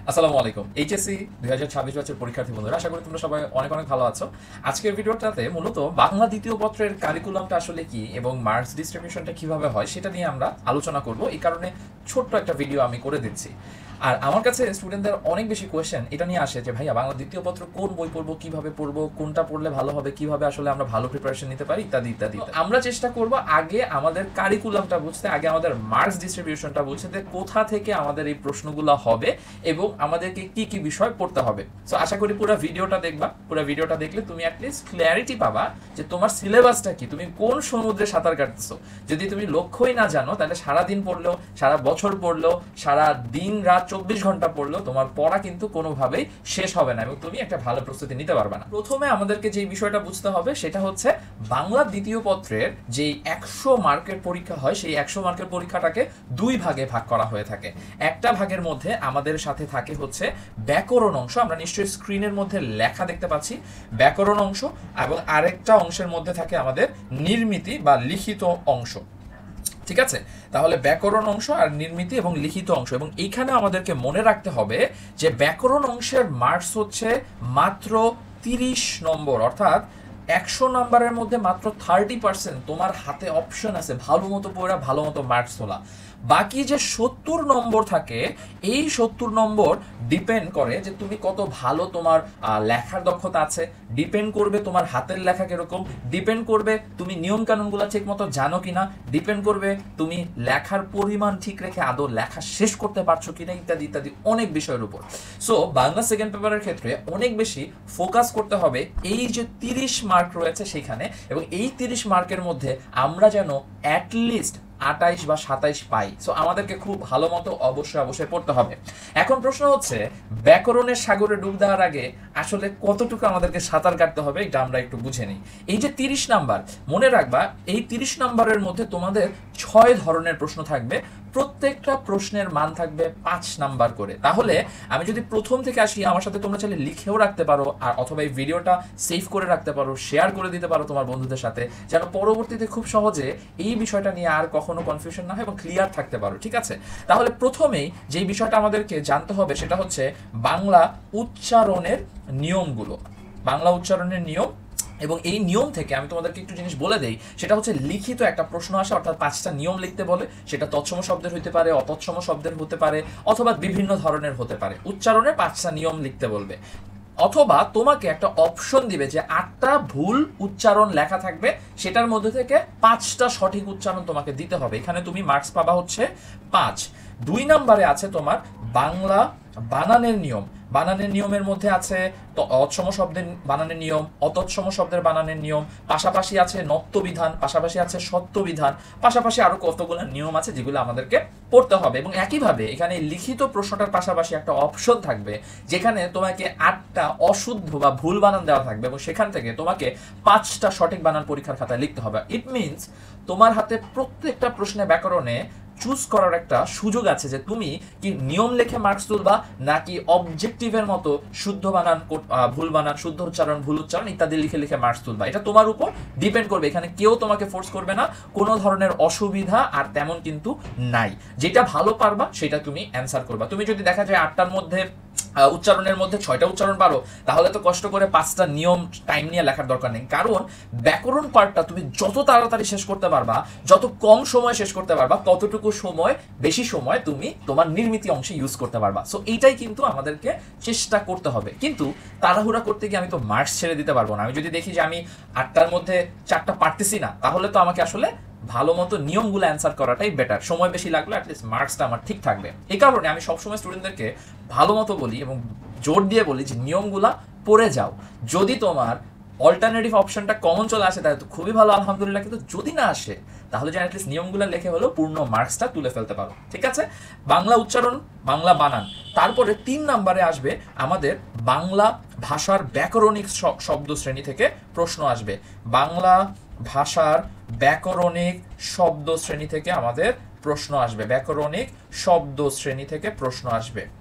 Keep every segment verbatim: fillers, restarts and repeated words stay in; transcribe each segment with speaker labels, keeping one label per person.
Speaker 1: আসসালামু আলাইকুম। এইচএসসি দুই হাজার ছাব্বিশ ব্যাচের পরীক্ষার্থী বন্ধুরা, আশা করি তোমরা সবাই অনেক অনেক ভালো আছো। আজকের ভিডিওটাতে মূলত বাংলা দ্বিতীয় পত্রের কারিকুলামটা আসলে কি এবং মার্কস ডিস্ট্রিবিউশনটা কিভাবে হয় সেটা নিয়ে আমরা আলোচনা করব। এই কারণে ছোট্ট একটা ভিডিও আমি করে দিচ্ছি। আর আমার কাছে স্টুডেন্টদের অনেক বেশি কোয়েশ্চেন এটা নিয়ে আসে যে ভাইয়া বাংলা দ্বিতীয় পত্র কোন বই পড়বো, কিভাবে পড়বো, কোনটা পড়লে ভালো হবে, কিভাবে আসলে আমরা ভালো প্রিপারেশন নিতে পারি, ইত্যাদি ইত্যাদি। আমরা চেষ্টা করব আগে আমাদের কারিকুলামটা বুঝতে, আগে আমাদের মার্কস ডিস্ট্রিবিউশনটা বুঝতে, কোথা থেকে আমাদের এই প্রশ্নগুলো হবে এবং আমাদেরকে কি কি বিষয় পড়তে হবে। সো আশা করি পুরো ভিডিওটা দেখবা। পুরো ভিডিওটা দেখলে তুমি অ্যাটলিস্ট ক্ল্যারিটি পাবা যে তোমার সিলেবাসটা কি, তুমি কোন সমুদ্রে সাঁতার কাটতেছো। যদি তুমি লক্ষ্যই না জানো তাহলে সারা দিন পড়লেও, সারা বছর পড়লেও, সারা দিন রাত চব্বিশ ঘন্টা পড়লেও তোমার পড়া কিন্তু কোনোভাবেই শেষ হবে না এবং তুমি একটা ভালো প্রস্তুতি নিতে পারবে না। প্রথমে আমাদেরকে যে বিষয়টা বুঝতে হবে সেটা হচ্ছে বাংলা দ্বিতীয় পত্রের যে একশো মার্কের পরীক্ষা হয়, সেই একশো মার্কের পরীক্ষাটাকে দুই ভাগে ভাগ করা হয়ে থাকে। একটা ভাগের মধ্যে আমাদের সাথে থাকে হচ্ছে ব্যাকরণ অংশ, আমরা নিশ্চয়ই স্ক্রিনের মধ্যে লেখা দেখতে পাচ্ছি ব্যাকরণ অংশ, এবং আরেকটা অংশের মধ্যে থাকে আমাদের নির্মিতি বা লিখিত অংশ। ঠিক আছে, তাহলে ব্যাকরণ অংশ আর নির্মিতি এবং লিখিত অংশ। এবং এইখানে আমাদেরকে মনে রাখতে হবে যে ব্যাকরণ অংশের মার্কস হচ্ছে মাত্র তিরিশ নম্বর, অর্থাৎ একশো নাম্বারের মধ্যে মাত্র থার্টি পার্সেন্ট তোমার হাতে অপশন আছে ভালো মতো পড়া, ভালো মতো মার্কস তোলা। বাকি যে সত্তর নম্বর থাকে, এই সত্তর নম্বর ডিপেন্ড করে যে তুমি কত ভালো তোমার লেখার দক্ষতা আছে, ডিপেন্ড করবে তোমার হাতের লেখা কিরকম, ডিপেন্ড করবে তুমি নিয়ম কানুনগুলো ঠিক মতো জানো কিনা, ডিপেন্ড করবে তুমি লেখার পরিমাণ ঠিক রেখে আদৌ লেখা শেষ করতে পারছো কিনা, ইত্যাদি ইত্যাদি অনেক বিষয়ের উপর। সো বাংলা সেকেন্ড পেপারের ক্ষেত্রে অনেক বেশি ফোকাস করতে হবে এই যে তিরিশ মার্ক রয়েছে সেখানে, এবং এই তিরিশ মার্কের মধ্যে আমরা যেন অ্যাটলিস্ট আটাইশ বা সাতাইশ পাই। সো আমাদেরকে খুব ভালো মতো অবশ্যই অবশ্যই পড়তে হবে। এখন প্রশ্ন হচ্ছে ব্যাকরণের সাগরে ডুব দেওয়ার আগে আসলে কতটুকু আমাদেরকে সাঁতার কাটতে হবে, এটা আমরা একটু বুঝে নিই। এই যে তিরিশ নাম্বার, মনে রাখবা এই তিরিশ নাম্বারের মধ্যে তোমাদের ছয় ধরনের প্রশ্ন থাকবে, প্রত্যেকটা প্রশ্নের মান থাকবে পাঁচ নাম্বার করে। তাহলে আমি যদি প্রথম থেকে আসি, আমার সাথে তোমরা চাইলে লিখেও রাখতে পারো, আর অথবা এই ভিডিওটা সেভ করে রাখতে পারো, শেয়ার করে দিতে পারো তোমার বন্ধুদের সাথে, যেন পরবর্তীতে খুব সহজে এই বিষয়টা নিয়ে আর কখনো কনফিউশন না হয় এবং ক্লিয়ার থাকতে পারো। ঠিক আছে, তাহলে প্রথমেই যে বিষয়টা আমাদেরকে জানতে হবে সেটা হচ্ছে বাংলা উচ্চারণের নিয়মগুলো, বাংলা উচ্চারণের নিয়ম। এবং এই নিয়ম থেকে আমি তোমাদেরকে একটু জিনিস বলে দেই, সেটা হচ্ছে লিখিত একটা প্রশ্ন আসে, অর্থাৎ পাঁচটা নিয়ম লিখতে বলে। সেটা তৎসম শব্দের হতে পারে, অতৎসম শব্দের হতে পারে, অথবা বিভিন্ন ধরনের হতে পারে। উচ্চারণের পাঁচটা নিয়ম লিখতে বলবে, অথবা তোমাকে একটা অপশন দিবে যে আটটা ভুল উচ্চারণ লেখা থাকবে, সেটার মধ্যে থেকে পাঁচটা সঠিক উচ্চারণ তোমাকে দিতে হবে। এখানে তুমি মার্কস পাবা হচ্ছে পাঁচ। দুই নম্বরে আছে তোমার বাংলা বানানের নিয়ম। বানানের নিয়মের মধ্যে আছে তৎসম শব্দের বানানের নিয়ম, অতৎসম শব্দের বানানের নিয়ম, পাশাপাশি আছে নত্য বিধান, পাশাপাশি আছে সত্য বিধান, পাশাপাশি আরো কতগুলো নিয়ম আছে যেগুলো আমাদেরকে পড়তে হবে। এবং একইভাবে এখানে লিখিত প্রশ্নটার পাশাপাশি একটা অপশন থাকবে যেখানে তোমাকে আটটা অশুদ্ধ বা ভুল বানান দেওয়া থাকবে, এবং সেখান থেকে তোমাকে পাঁচটা সঠিক বানান পরীক্ষার খাতায় লিখতে হবে। ইট মিনস তোমার হাতে প্রত্যেকটা প্রশ্নে ব্যাকরণে চুজ করার একটা সুযোগ আছে যে তুমি কি নিয়ম লিখে মার্কস তুলবা, নাকি অবজেক্টিভের মতো শুদ্ধ বানান, ভুল বানান, শুদ্ধ উচ্চারণ, ভুল উচ্চারণ ইত্যাদি লিখে লিখে মার্কস তুলবা। এটা তোমার উপর ডিপেন্ড করবে, এখানে কেউ তোমাকে ফোর্স করবে না, কোনো ধরনের অসুবিধা আর তেমন কিন্তু নাই। যেটা ভালো পারবা সেটা তুমি অ্যান্সার করবা। তুমি যদি দেখা যায় আটটার মধ্যে উচ্চারণের মধ্যে ছয়টা উচ্চারণ পারো, তাহলে তো কষ্ট করে পাঁচটা নিয়ম টাইম নিয়ে লেখার দরকার নেই, কারণ ব্যাকরণ পার্টটা তুমি যত তাড়াতাড়ি শেষ করতে পারবা, যত কম সময় শেষ করতে পারবা, ততটুকু সময় বেশি সময় তুমি তোমার নির্মিতি অংশে ইউজ করতে পারবা। সো এইটাই কিন্তু আমাদেরকে চেষ্টা করতে হবে। কিন্তু তাড়াহুড়া করতে গিয়ে আমি তো মার্কস ছেড়ে দিতে পারবো না। আমি যদি দেখি যে আমি আটটার মধ্যে চারটা পারতেছি না, তাহলে তো আমাকে আসলে ভালো মতো নিয়মগুলো অ্যান্সার করাটাই বেটার। সময় বেশি লাগলো, অ্যাটলিস্ট মার্কসটা আমার ঠিক থাকবে। এই কারণে আমি সবসময় স্টুডেন্টদেরকে ভালো মতো বলি এবং জোর দিয়ে বলি যে নিয়মগুলা পড়ে যাও। যদি তোমার অল্টারনেটিভ অপশনটা কমন চলে আসে তাহলে তো খুবই ভালো, আলহামদুলিল্লাহ। কিন্তু যদি না আসে তাহলে যেন অ্যাটলিস্ট নিয়মগুলো লিখে হলেও পূর্ণ মার্কসটা তুলে ফেলতে পারো। ঠিক আছে, বাংলা উচ্চারণ, বাংলা বানান। তারপরে তিন নম্বরে আসবে আমাদের বাংলা ভাষার ব্যাকরণিক শব্দ শ্রেণী থেকে প্রশ্ন আসবে। বাংলা ভাষার ব্যাকরণিক শব্দ শ্রেণী থেকে আমাদের প্রশ্ন আসবে, ব্যাকরণিক শব্দ শ্রেণী থেকে প্রশ্ন আসবে।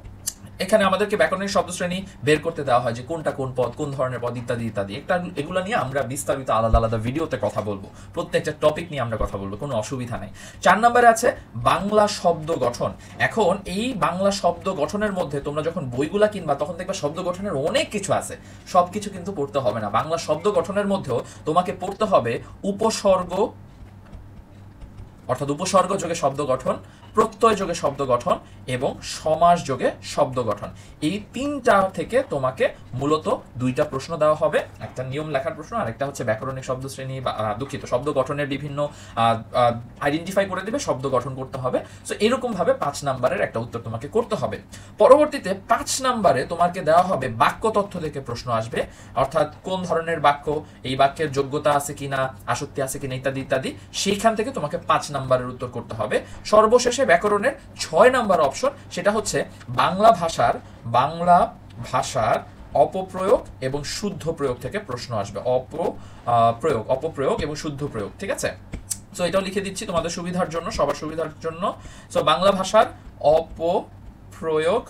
Speaker 1: এখানে আমাদেরকে ব্যাকরণের শব্দশ্রেণী বের করতে দেওয়া হয় যে কোনটা কোন পদ, কোন ধরনের পদ ইত্যাদি ইত্যাদি। একটা এগুলো নিয়ে আমরা বিস্তারিত আলাদা আলাদা ভিডিওতে কথা বলবো, প্রত্যেকটা টপিক নিয়ে আমরা কথা বলবো, কোনো অসুবিধা নেই। চার নম্বরে আছে বাংলা শব্দ গঠন। এখন এই বাংলা শব্দ গঠনের মধ্যে তোমরা যখন বইগুলা কিনবা তখন দেখবা শব্দ গঠনের অনেক কিছু আছে, সব কিছু কিন্তু পড়তে হবে না। বাংলা শব্দ গঠনের মধ্যেও তোমাকে পড়তে হবে উপসর্গ, অর্থাৎ উপসর্গ যোগে শব্দ গঠন, প্রত্যয় যোগে শব্দ গঠন এবং সমাস যোগে শব্দ গঠন। এই তিনটা থেকে তোমাকে মূলত দুইটা প্রশ্ন দেওয়া হবে, একটা নিয়ম লেখার প্রশ্ন আর একটা হচ্ছে ব্যাকরণিক শব্দ শ্রেণী বা দুঃখিত শব্দ গঠনের বিভিন্ন আইডেন্টিফাই করে দেবে, শব্দ গঠন করতে হবে। সো এরকম ভাবে পাঁচ নাম্বারের একটা উত্তর তোমাকে করতে হবে। পরবর্তীতে পাঁচ নাম্বারে তোমাকে দেওয়া হবে বাক্য তথ্য থেকে প্রশ্ন আসবে, অর্থাৎ কোন ধরনের বাক্য, এই বাক্যের যোগ্যতা আছে কিনা, আসক্তি আছে কিনা ইত্যাদি ইত্যাদি, সেইখান থেকে তোমাকে পাঁচ নাম্বারের উত্তর করতে হবে। সর্বশেষে ব্যাকরণের ছয় নাম্বার অপশন, সেটা হচ্ছে বাংলা ভাষার বাংলা ভাষার অপপ্রয়োগ এবং শুদ্ধ প্রয়োগ থেকে প্রশ্ন আসবে। অপপ্রয়োগ অপপ্রয়োগ এবং শুদ্ধ প্রয়োগ, ঠিক আছে? সো এটাও লিখে দিচ্ছি তোমাদের সুবিধার জন্য, সবার সুবিধার জন্য। সো বাংলা ভাষার অপপ্রয়োগ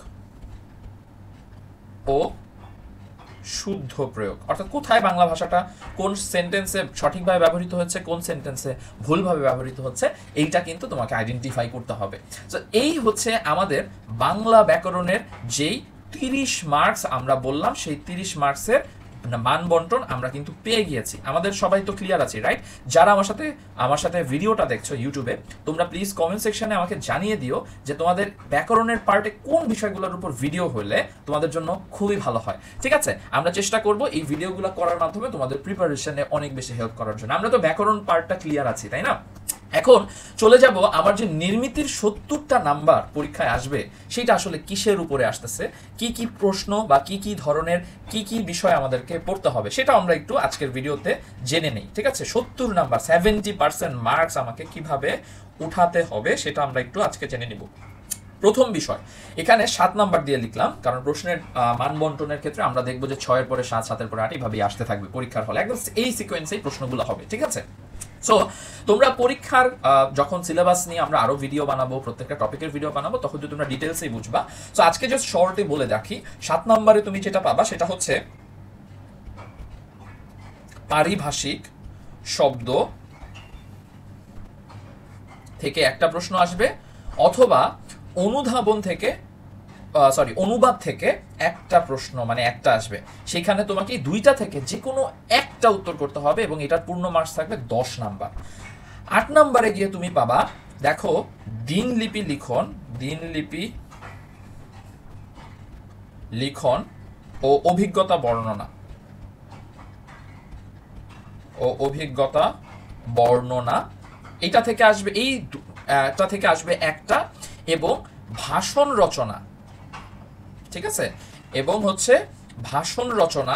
Speaker 1: ও শুদ্ধ প্রয়োগ, অর্থাৎ কোথায় বাংলা ভাষাটা কোন সেন্টেন্সে সঠিকভাবে ব্যবহৃত হচ্ছে, কোন সেন্টেন্সে ভুলভাবে ব্যবহৃত হচ্ছে, এইটা কিন্তু তোমাকে আইডেন্টিফাই করতে হবে। তো এই হচ্ছে আমাদের বাংলা ব্যাকরণের যেই তিরিশ মার্কস আমরা বললাম, সেই তিরিশ মার্কসের মান বন্টন আমরা কিন্তু পেয়ে গিয়েছি। আমাদের সবাই তো ক্লিয়ার আছে, রাইট? যারা আমার সাথে আমার সাথে ভিডিওটা দেখছো ইউটিউবে, তোমরা প্লিজ কমেন্ট সেকশনে আমাকে জানিয়ে দিও যে তোমাদের ব্যাকরণের পার্টে কোন বিষয়গুলোর উপর ভিডিও হলে তোমাদের জন্য খুবই ভালো হয়, ঠিক আছে? আমরা চেষ্টা করব এই ভিডিওগুলো করার মাধ্যমে তোমাদের প্রিপারেশনে অনেক বেশি হেল্প করার জন্য। আমরা তো ব্যাকরণ পার্টটা ক্লিয়ার আছি, তাই না? এখন চলে যাব আমার যে নির্মিতির সত্তরটা নাম্বার পরীক্ষায় আসবে, সেটা আসলে কিসের উপরে আসতেছে, কি কি প্রশ্ন বা কি কি ধরনের কি কি বিষয় আমাদেরকে পড়তে হবে, সেটা আমরা একটু আজকের ভিডিওতে জেনে নেই, ঠিক আছে? সত্তর নাম্বার সেভেন্টি পার্সেন্ট মার্কস আমাকে কিভাবে উঠাতে হবে সেটা আমরা একটু আজকে জেনে নিব। প্রথম বিষয়, এখানে সাত নাম্বার দিয়ে লিখলাম, কারণ প্রশ্নের মান বন্টনের ক্ষেত্রে আমরা দেখবো যে ছয়ের পরে সাত, সাতের পরে আট, এইভাবেই আসতে থাকবে পরীক্ষার হলে, একদম এই সিকোয়েন্সেই প্রশ্নগুলো হবে, ঠিক আছে? সো তোমরা পরীক্ষার যখন সিলেবাস নিয়ে আমরা আরো ভিডিও বানাবো, প্রত্যেকটা টপিকের ভিডিও বানাবো, তখন যদি তোমরা ডিটেলসেই বুঝবা। সো আজকে জাস্ট শর্টে বলে রাখি, সাত নম্বরে তুমি যেটা পাবা সেটা হচ্ছে পারিভাষিক শব্দ থেকে একটা প্রশ্ন আসবে, অথবা অনুধাবন থেকে সরি অনুবাদ থেকে একটা প্রশ্ন মানে একটা আসবে। সেখানে তোমাকে দুইটা থেকে যে কোনো একটা উত্তর করতে হবে এবং এটার পূর্ণ মার্কস থাকবে দশ নাম্বার। আট নাম্বারে গিয়ে তুমি পাবা, দেখো, দিনলিপি লিখন দিনলিপি লিখন ও অভিজ্ঞতা বর্ণনা ও অভিজ্ঞতা বর্ণনা এটা থেকে আসবে, এইটা থেকে আসবে একটা, এবং ভাষণ রচনা, ঠিক আছে? এবং হচ্ছে ভাষণ রচনা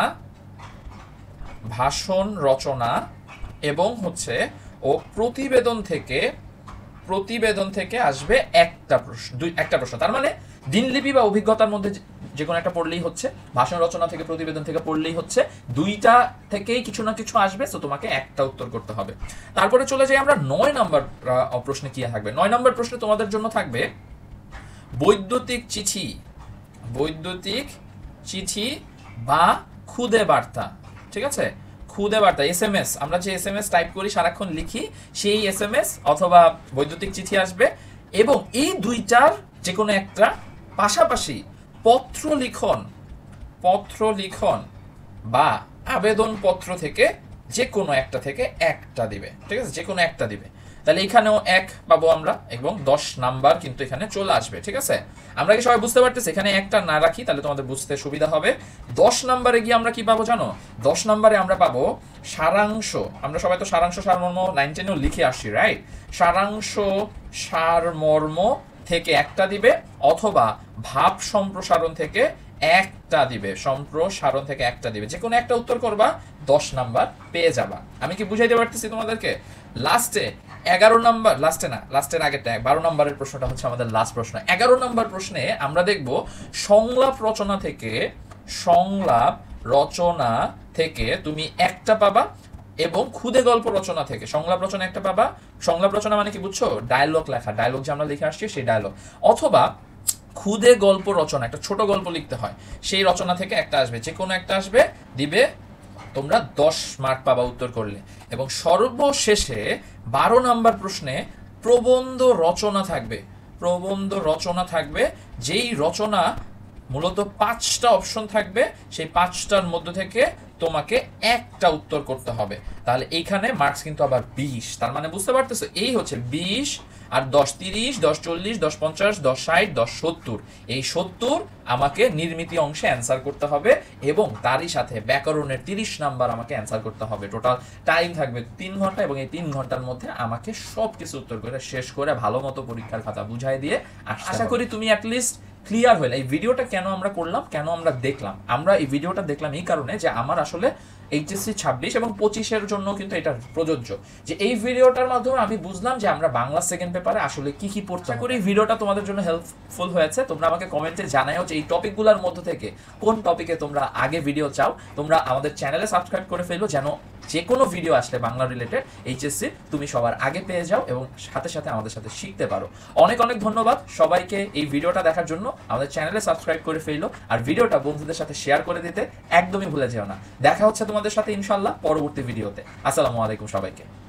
Speaker 1: ভাষণ রচনা এবং হচ্ছে ও প্রতিবেদন থেকে প্রতিবেদন থেকে আসবে একটা প্রশ্ন, দুই একটা প্রশ্ন। তার মানে দিনলিপি বা অভিজ্ঞতার মধ্যে যে কোনো একটা পড়লেই হচ্ছে, ভাষণ রচনা থেকে প্রতিবেদন থেকে পড়লেই হচ্ছে, দুইটা থেকেই কিছু না কিছু আসবে, তো তোমাকে একটা উত্তর করতে হবে। তারপরে চলে যাই আমরা নয় নাম্বার প্রশ্নে কি থাকবে। নয় নাম্বার প্রশ্নে তোমাদের জন্য থাকবে বৈদ্যুতিক চিঠি বৈদ্যুতিক চিঠি বা খুদে বার্তা, ঠিক আছে? খুদে বার্তা, এস এম এস, আমরা যে এস এম এস টাইপ করি সারাক্ষণ লিখি, সেই এস এম এস অথবা বৈদ্যুতিক চিঠি আসবে। এবং এই দুইটার যে কোনো একটা, পাশাপাশি পত্র লিখন পত্র লিখন বা আবেদন পত্র থেকে যে কোনো একটা থেকে একটা দিবে, ঠিক আছে? যে কোনো একটা দিবে। তাহলে এখানেও এক পাবো আমরা, এবং দশ নাম্বার কিন্তু এখানে চলে আসবে, ঠিক আছে? আমরা কি সবাই বুঝতে পারতেছি? এখানে একটা না রাখি তাহলে তোমাদের বুঝতে সুবিধা হবে। দশ নাম্বারে গিয়ে আমরা কি পাবো জানো? দশ নাম্বারে আমরা পাবো সারাংশ। আমরা সবাই তো সারাংশ সারমর্ম নাইন টেনেও লিখে আসছি, রাইট? সারাংশ সারমর্ম থেকে একটা দিবে, অথবা ভাব সম্প্রসারণ থেকে একটা দিবে, সম্প্রসারণ থেকে একটা দিবে। যে কোনো একটা উত্তর করবা, দশ নাম্বার পেয়ে যাবা। আমি কি বুঝাইতে পারতেছি তোমাদেরকে? লাস্টে এগারো নাম্বার, লাস্টে না, লাস্টের আগেরটা বারো নাম্বারের প্রশ্নটা হচ্ছে আমাদের লাস্ট প্রশ্ন। এগারো নাম্বার প্রশ্নে আমরা দেখব সংলাপ রচনা থেকে সংলাপ রচনা থেকে তুমি একটা পাবা, এবং খুদে গল্প রচনা থেকে সংলাপ রচনা একটা পাবা। সংলাপ রচনা মানে কি বুঝছো? ডায়লগ লেখা, ডায়লগ যে আমরা লিখে আসছি সেই ডায়লগ। অথবা খুদে গল্প রচনা, একটা ছোট গল্প লিখতে হয়, সেই রচনা থেকে একটা আসবে, যে কোনো একটা আসবে, দিবে, তোমরা দশ মার্ক পাবা উত্তর করলে। এবং সর্বশেষে বারো নাম্বার প্রশ্নে প্রবন্ধ রচনা থাকবে, প্রবন্ধ রচনা থাকবে, যেই রচনা মূলত পাঁচটা অপশন থাকবে, সেই পাঁচটার মধ্যে থেকে তোমাকে একটা উত্তর করতে হবে। তাহলে এইখানে মার্কস কিন্তু আবার বিশ, তার মানে বুঝতে পারতেছো, এই হচ্ছে বিশ আর দশ তিরিশ, দশ চল্লিশ, দশ পঞ্চাশ, দশ ষাট, দশ সত্তর, এই সত্তর আমাকে নির্মিতি অংশে অ্যান্সার করতে হবে, এবং তারই সাথে ব্যাকরণের তিরিশ নাম্বার আমাকে অ্যান্সার করতে হবে। টোটাল টাইম থাকবে তিন ঘন্টা, এবং এই তিন ঘন্টার মধ্যে আমাকে সব কিছু উত্তর করে শেষ করে ভালো মতো পরীক্ষার খাতা বুঝাই দিয়ে আশা করি তুমি অ্যাটলিস্ট ক্লিয়ার হলে। এই ভিডিওটা কেন আমরা করলাম, কেন আমরা দেখলাম, আমরা এই ভিডিওটা দেখলাম এই কারণে যে আমার আসলে এইচএসসি ছাব্বিশ এবং পঁচিশের জন্য কিন্তু এটা প্রযোজ্য, যে এই ভিডিওটার মাধ্যমে আমি বুঝলাম যে আমরা বাংলা সেকেন্ড পেপারে আসলে কি কি পড়তে করি। ভিডিওটা তোমাদের জন্য হেল্পফুল হয়েছে। তোমরা আমাকে কমেন্টে জানাও যে এই টপিকগুলোর মধ্যে থেকে কোন টপিকে তোমরা আগে ভিডিও চাও। তোমরা আমাদের চ্যানেলে সাবস্ক্রাইব করে ফেলো, যেন যে কোনো ভিডিও আসলে বাংলা রিলেটেড এইচএসসি তুমি সবার আগে পেয়ে যাও এবং সাথে সাথে আমাদের সাথে শিখতে পারো। অনেক অনেক ধন্যবাদ সবাইকে এই ভিডিওটা দেখার জন্য। আমাদের চ্যানেলে সাবস্ক্রাইব করে ফেলো, আর ভিডিওটা বন্ধুদের সাথে শেয়ার করে দিতে একদমই ভুলে যেও না। দেখা হচ্ছে তোমাদের সাথে ইনশাল্লাহ পরবর্তী ভিডিওতে। আসসালামু আলাইকুম সবাইকে।